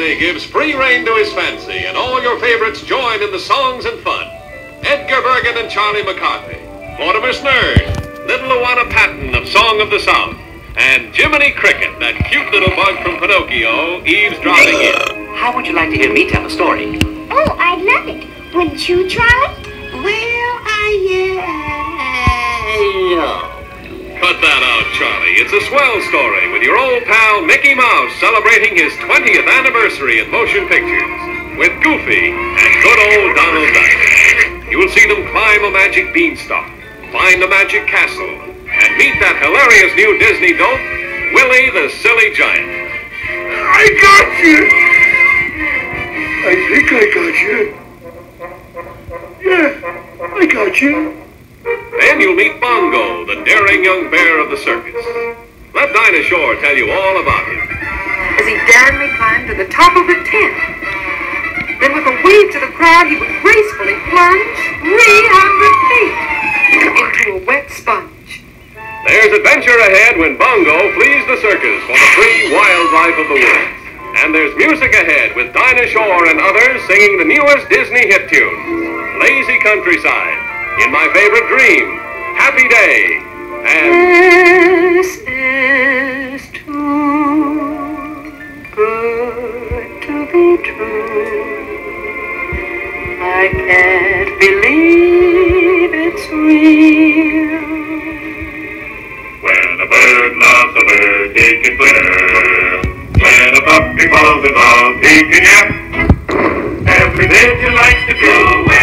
Disney gives free rein to his fancy, and all your favorites join in the songs and fun. Edgar Bergen and Charlie McCarthy, Mortimer Snerd, Little Luana Patton of Song of the South, and Jiminy Cricket, that cute little bug from Pinocchio, eavesdropping in. How would you like to hear me tell a story? Oh, I'd love it. Wouldn't you, Charlie? Cut that out, Charlie. It's a swell story with your old pal Mickey Mouse celebrating his 20th anniversary in motion pictures with Goofy and good old Donald Duck. You will see them climb a magic beanstalk, find a magic castle, and meet that hilarious new Disney dope, Willie the Silly Giant. I got you! I think I got you. Yeah, I got you. Then you'll meet Bongo, the daring young bear of the circus. Let Dinah Shore tell you all about him. As he daringly climbed to the top of the tent. Then with a wave to the crowd, he would gracefully plunge 300 feet into a wet sponge. There's adventure ahead when Bongo flees the circus for the free wildlife of the woods. And there's music ahead with Dinah Shore and others singing the newest Disney hit tunes, Lazy Countryside, In My Favorite Dream, Happy Day, and This is too good to be true. I can't believe it's real. When a bird loves a bird, he can flitter. When a puppy falls in love, he can yap. Every bit he likes to do.